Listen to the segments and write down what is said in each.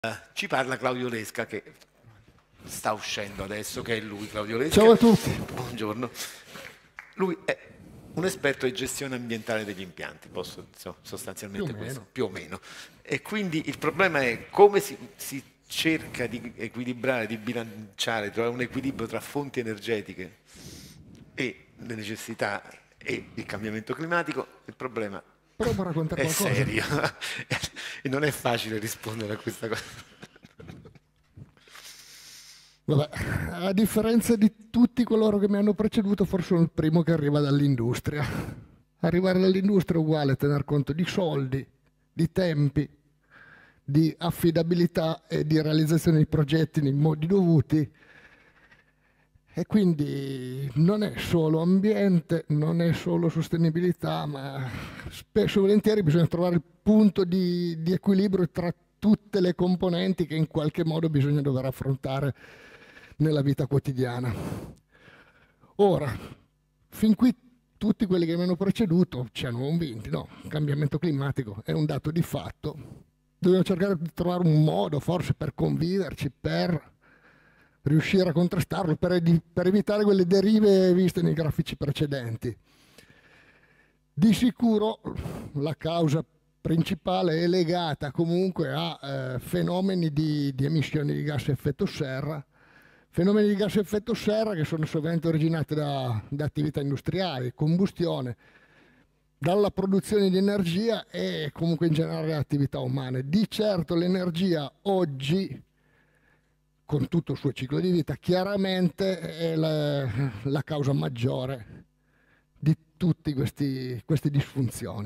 Ci parla Claudio Lesca che sta uscendo adesso, che è lui, Claudio Lesca. Ciao a tutti. Buongiorno. Lui è un esperto di gestione ambientale degli impianti, sostanzialmente Più o questo, meno. più o meno. E quindi il problema è come si cerca di equilibrare, di bilanciare, trovare un equilibrio tra fonti energetiche e le necessità e il cambiamento climatico. Il problema Provo a raccontare è qualcosa. serio e non è facile rispondere a questa cosa. Vabbè, a differenza di tutti coloro che mi hanno preceduto, forse sono il primo che arriva dall'industria. Arrivare dall'industria è uguale a tener conto di soldi, di tempi, di affidabilità e di realizzazione di progetti nei modi dovuti. E quindi non è solo ambiente, non è solo sostenibilità, ma spesso e volentieri bisogna trovare il punto di equilibrio tra tutte le componenti che in qualche modo bisogna dover affrontare nella vita quotidiana. Ora, fin qui tutti quelli che mi hanno preceduto ci hanno convinti, no, il cambiamento climatico è un dato di fatto, dobbiamo cercare di trovare un modo forse per conviverci, per riuscire a contrastarlo, per evitare quelle derive viste nei grafici precedenti. Di sicuro la causa principale è legata comunque a fenomeni di emissioni di gas a effetto serra, fenomeni di gas a effetto serra che sono sovente originati da attività industriali, combustione, dalla produzione di energia e comunque in generale da attività umane. Di certo l'energia oggi, con tutto il suo ciclo di vita, chiaramente è la causa maggiore di tutte queste disfunzioni.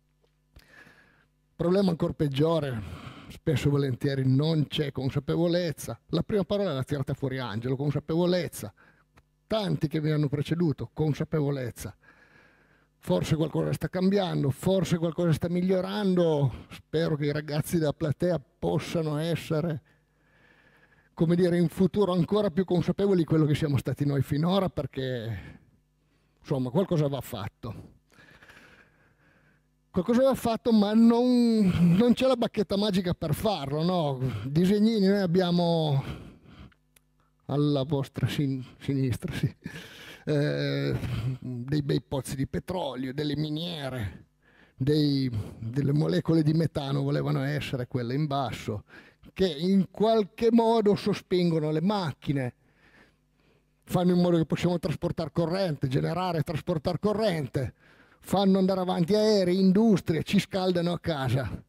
Problema ancora peggiore, spesso e volentieri non c'è consapevolezza. La prima parola l'ha tirata fuori Angelo, consapevolezza. Tanti che mi hanno preceduto, consapevolezza. Forse qualcosa sta cambiando, forse qualcosa sta migliorando. Spero che i ragazzi della platea possano essere, come dire, in futuro ancora più consapevoli di quello che siamo stati noi finora, perché insomma qualcosa va fatto. Qualcosa va fatto, ma non c'è la bacchetta magica per farlo, no? Disegnini noi abbiamo alla vostra sinistra, sì. Dei bei pozzi di petrolio, delle miniere, delle molecole di metano volevano essere quelle in basso, che in qualche modo sospingono le macchine, fanno in modo che possiamo trasportare corrente, generare e trasportare corrente, fanno andare avanti aerei, industrie, ci scaldano a casa.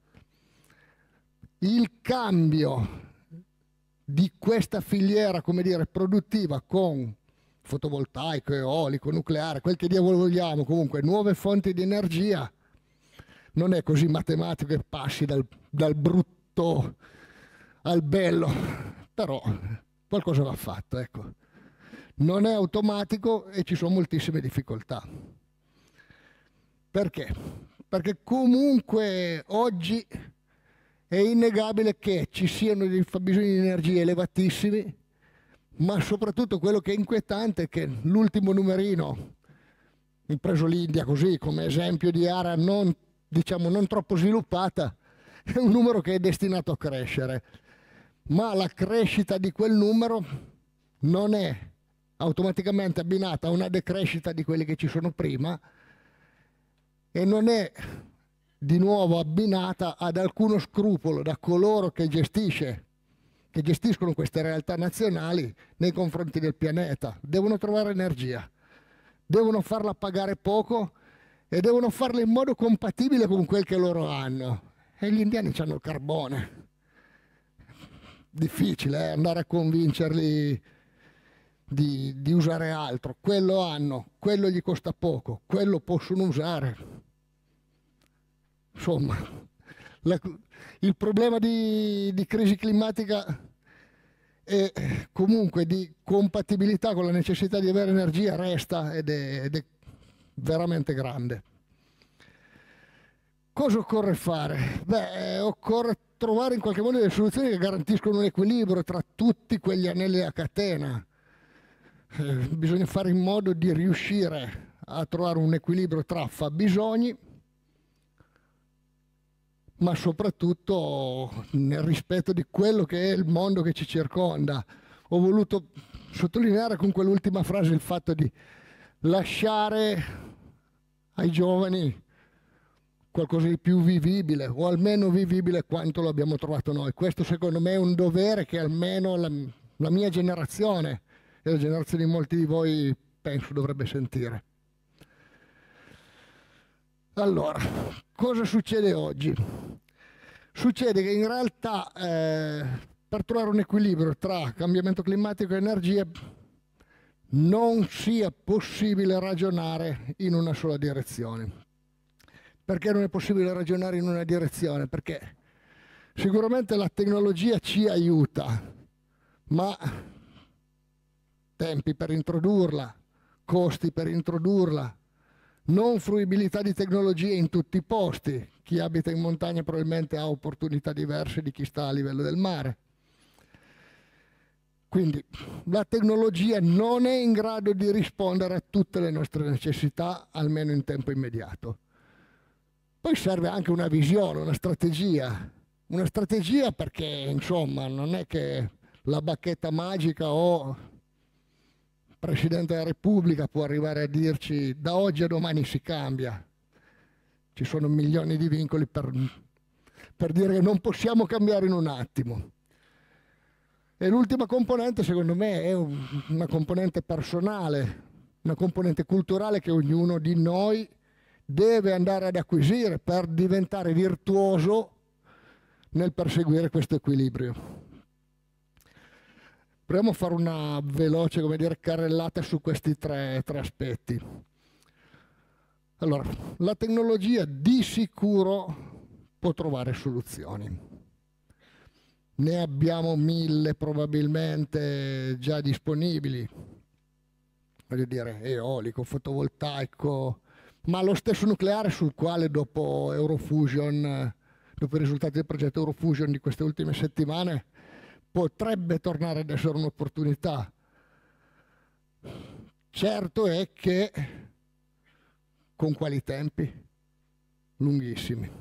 Il cambio di questa filiera, come dire, produttiva con fotovoltaico, eolico, nucleare, quel che diavolo vogliamo, comunque nuove fonti di energia, non è così matematico che passi dal brutto al bello, però qualcosa va fatto, ecco. Non è automatico e ci sono moltissime difficoltà. Perché? Perché comunque oggi è innegabile che ci siano dei fabbisogni di energia elevatissimi, ma soprattutto quello che è inquietante è che l'ultimo numerino, ho preso l'India così come esempio di area non, diciamo, non troppo sviluppata, è un numero che è destinato a crescere, ma la crescita di quel numero non è automaticamente abbinata a una decrescita di quelli che ci sono prima e non è di nuovo abbinata ad alcuno scrupolo da coloro che gestiscono queste realtà nazionali nei confronti del pianeta. Devono trovare energia, devono farla pagare poco e devono farla in modo compatibile con quel che loro hanno. E gli indiani hanno il carbone. Difficile andare a convincerli di usare altro. Quello hanno, quello gli costa poco, quello possono usare. Insomma, il problema di crisi climatica e comunque di compatibilità con la necessità di avere energia resta ed è veramente grande. Cosa occorre fare? Beh, occorre trovare in qualche modo delle soluzioni che garantiscono un equilibrio tra tutti quegli anelli della catena. Bisogna fare in modo di riuscire a trovare un equilibrio tra fabbisogni, ma soprattutto nel rispetto di quello che è il mondo che ci circonda. Ho voluto sottolineare con quell'ultima frase il fatto di lasciare ai giovani qualcosa di più vivibile, o almeno vivibile quanto lo abbiamo trovato noi. Questo secondo me è un dovere che almeno la mia generazione e la generazione di molti di voi penso dovrebbe sentire. Allora, cosa succede oggi? Succede che in realtà per trovare un equilibrio tra cambiamento climatico e energia non sia possibile ragionare in una sola direzione. Perché non è possibile ragionare in una direzione? Perché sicuramente la tecnologia ci aiuta, ma tempi per introdurla, costi per introdurla, non fruibilità di tecnologie in tutti i posti. Chi abita in montagna probabilmente ha opportunità diverse di chi sta a livello del mare. Quindi la tecnologia non è in grado di rispondere a tutte le nostre necessità, almeno in tempo immediato. Poi serve anche una visione, una strategia perché insomma non è che la bacchetta magica o il Presidente della Repubblica può arrivare a dirci da oggi a domani si cambia. Ci sono milioni di vincoli per dire che non possiamo cambiare in un attimo. E l'ultima componente secondo me è una componente personale, una componente culturale che ognuno di noi deve andare ad acquisire per diventare virtuoso nel perseguire questo equilibrio. Proviamo a fare una veloce, come dire, carrellata su questi tre aspetti. Allora, la tecnologia di sicuro può trovare soluzioni. Ne abbiamo 1000 probabilmente già disponibili, voglio dire, eolico, fotovoltaico, ma lo stesso nucleare sul quale dopo Eurofusion, dopo i risultati del progetto Eurofusion di queste ultime settimane, potrebbe tornare ad essere un'opportunità. Certo è che con quali tempi? Lunghissimi.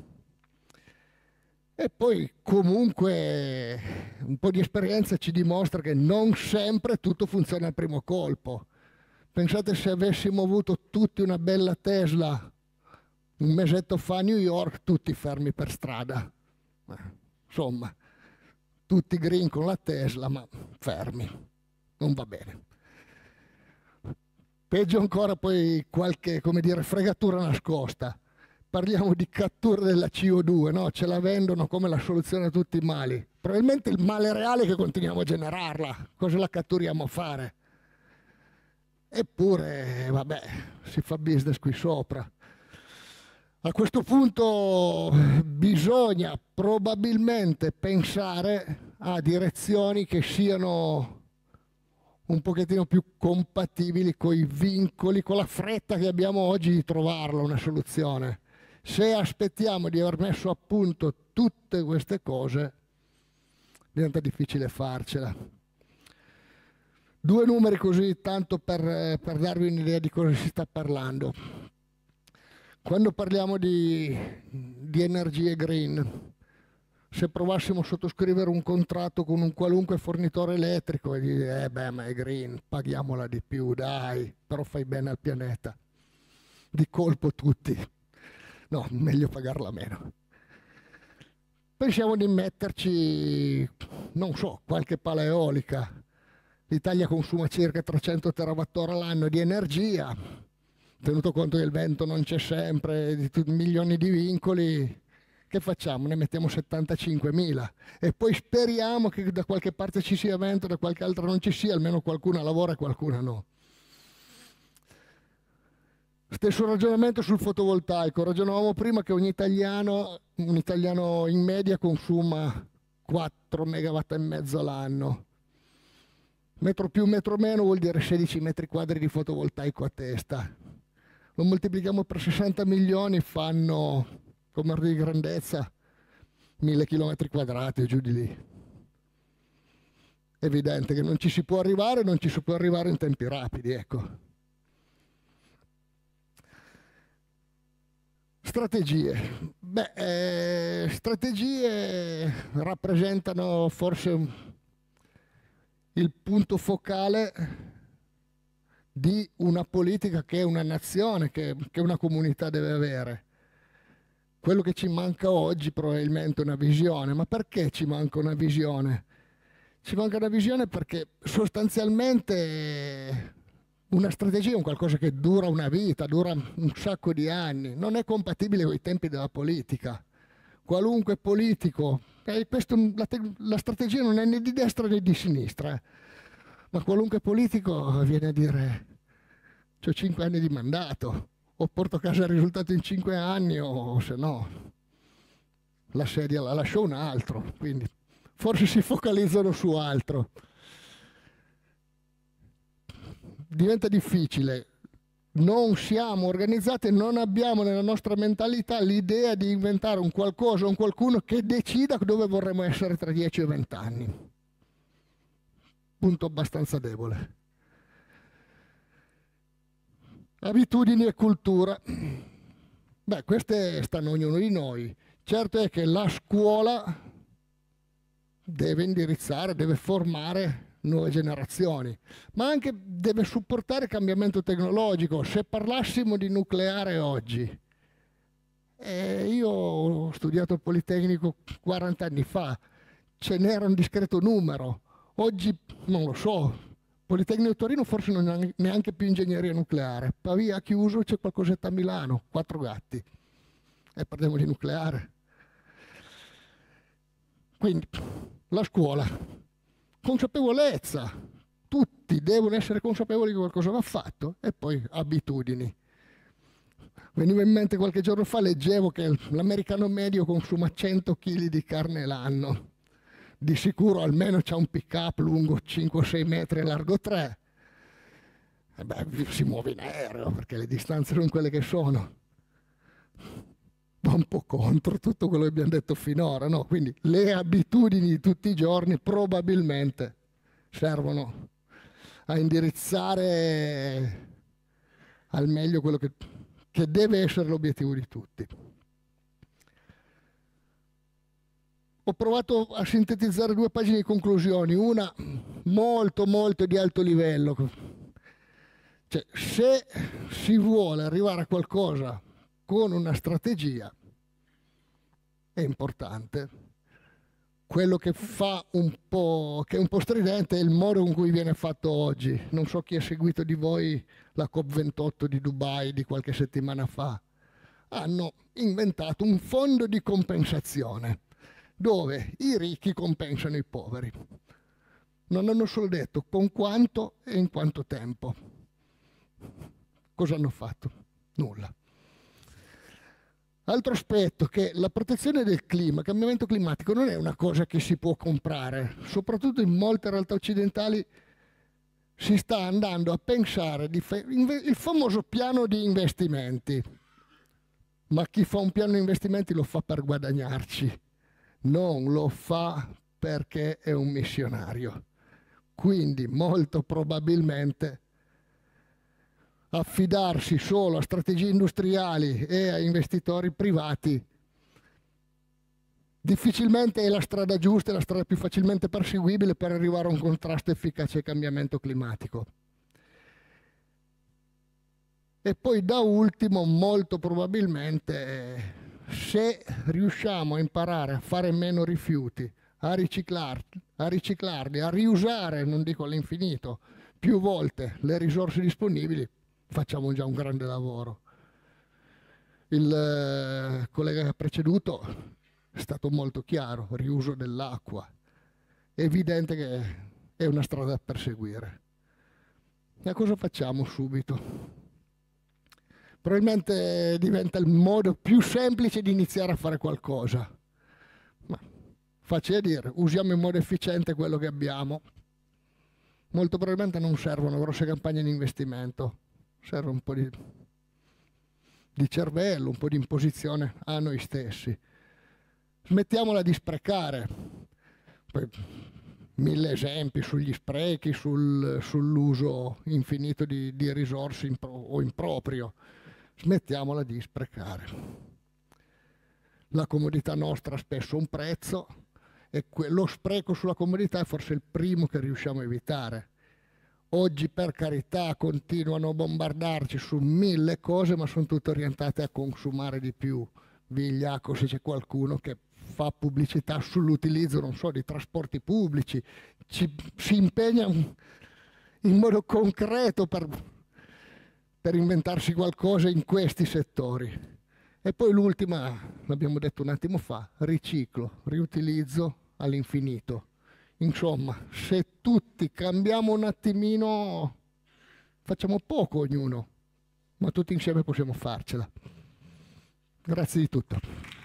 E poi comunque un po' di esperienza ci dimostra che non sempre tutto funziona al primo colpo. Pensate se avessimo avuto tutti una bella Tesla un mesetto fa a New York, tutti fermi per strada. Insomma, tutti green con la Tesla, ma fermi. Non va bene. Peggio ancora poi qualche, come dire, fregatura nascosta. Parliamo di cattura della CO2, no? Ce la vendono come la soluzione a tutti i mali. Probabilmente il male reale è che continuiamo a generarla. Cosa la catturiamo a fare? Eppure, vabbè, si fa business qui sopra. A questo punto bisogna probabilmente pensare a direzioni che siano un pochettino più compatibili con i vincoli, con la fretta che abbiamo oggi di trovarla una soluzione. Se aspettiamo di aver messo a punto tutte queste cose, diventa difficile farcela. 2 numeri così, tanto per darvi un'idea di cosa si sta parlando. Quando parliamo di energie green, se provassimo a sottoscrivere un contratto con un qualunque fornitore elettrico e dire, beh, ma è green, paghiamola di più, dai, però fai bene al pianeta. Di colpo tutti. No, meglio pagarla meno. Pensiamo di metterci, non so, qualche pala eolica. L'Italia consuma circa 300 terawattora all'anno di energia, tenuto conto che il vento non c'è sempre, di milioni di vincoli. Che facciamo? Ne mettiamo 75.000 e poi speriamo che da qualche parte ci sia vento, da qualche altra non ci sia, almeno qualcuna lavora e qualcuna no. Stesso ragionamento sul fotovoltaico. Ragionavamo prima che un italiano in media consuma 4 megawatt e mezzo all'anno. Metro più, metro meno vuol dire 16 metri quadri di fotovoltaico a testa. Lo moltiplichiamo per 60 milioni, fanno, come ordine di grandezza, 1000 chilometri quadrati e giù di lì. È evidente che non ci si può arrivare in tempi rapidi, ecco. Strategie. Strategie rappresentano forse il punto focale di una politica che una nazione, che una comunità deve avere. Quello che ci manca oggi probabilmente è una visione. Ma perché ci manca una visione? Ci manca una visione perché sostanzialmente una strategia è un qualcosa che dura una vita, dura un sacco di anni, non è compatibile con i tempi della politica. Qualunque politico, la strategia non è né di destra né di sinistra, ma qualunque politico viene a dire c'ho 5 anni di mandato, o porto a casa il risultato in 5 anni, o se no la sedia la lascio un altro, quindi forse si focalizzano su altro. Diventa difficile, non siamo organizzati, non abbiamo nella nostra mentalità l'idea di inventare un qualcosa, un qualcuno che decida dove vorremmo essere tra 10 o 20 anni. Punto abbastanza debole. Abitudini e cultura. Queste stanno ognuno di noi. Certo è che la scuola deve indirizzare, deve formare nuove generazioni, ma anche deve supportare il cambiamento tecnologico. Se parlassimo di nucleare oggi, io ho studiato il Politecnico 40 anni fa, ce n'era un discreto numero, oggi non lo so. Politecnico di Torino forse non ha neanche più ingegneria nucleare, Pavia ha chiuso, c'è qualcosetta a Milano, 4 gatti, e parliamo di nucleare. Quindi la scuola, consapevolezza, tutti devono essere consapevoli che qualcosa va fatto, e poi abitudini. Veniva in mente qualche giorno fa, leggevo che l'americano medio consuma 100 kg di carne l'anno. Di sicuro almeno c'ha un pick-up lungo 5-6 metri e largo 3. Si muove in aereo perché le distanze sono quelle che sono. Va un po' contro tutto quello che abbiamo detto finora, no? Quindi le abitudini di tutti i giorni probabilmente servono a indirizzare al meglio quello che deve essere l'obiettivo di tutti. Ho provato a sintetizzare 2 pagine di conclusioni, una molto di alto livello. Cioè, se si vuole arrivare a qualcosa con una strategia, è importante. Quello che fa che è un po' stridente è il modo con cui viene fatto oggi. Non so chi ha seguito di voi la COP28 di Dubai di qualche settimana fa. Hanno inventato un fondo di compensazione dove i ricchi compensano i poveri. Non hanno solo detto con quanto e in quanto tempo. Cosa hanno fatto? Nulla. Altro aspetto, che la protezione del clima, il cambiamento climatico non è una cosa che si può comprare. Soprattutto in molte realtà occidentali si sta andando a pensare il famoso piano di investimenti. Ma chi fa un piano di investimenti lo fa per guadagnarci, non lo fa perché è un missionario. Quindi molto probabilmente affidarsi solo a strategie industriali e a investitori privati difficilmente è la strada giusta, è la strada più facilmente perseguibile per arrivare a un contrasto efficace al cambiamento climatico. E poi da ultimo, molto probabilmente, se riusciamo a imparare a fare meno rifiuti, a riciclarli, a riusare, non dico all'infinito, più volte le risorse disponibili, facciamo già un grande lavoro. Il collega che ha preceduto è stato molto chiaro, riuso dell'acqua. È evidente che è una strada da perseguire. Ma cosa facciamo subito? Probabilmente diventa il modo più semplice di iniziare a fare qualcosa. Ma facile a dire, usiamo in modo efficiente quello che abbiamo. Molto probabilmente non servono grosse campagne di investimento, serve un po' di cervello, un po' di imposizione a noi stessi. Smettiamola di sprecare. Poi, 1000 esempi sugli sprechi, sull'uso infinito di risorse o improprio. Smettiamola di sprecare. La comodità nostra ha spesso un prezzo e lo spreco sulla comodità è forse il primo che riusciamo a evitare. Oggi, per carità, continuano a bombardarci su 1000 cose, ma sono tutte orientate a consumare di più. Vigliacco se c'è qualcuno che fa pubblicità sull'utilizzo, non so, di trasporti pubblici, si impegna in modo concreto per inventarsi qualcosa in questi settori. E poi l'ultima, l'abbiamo detto un attimo fa, riciclo, riutilizzo all'infinito. Insomma, se tutti cambiamo un attimino, facciamo poco ognuno, ma tutti insieme possiamo farcela. Grazie di tutto.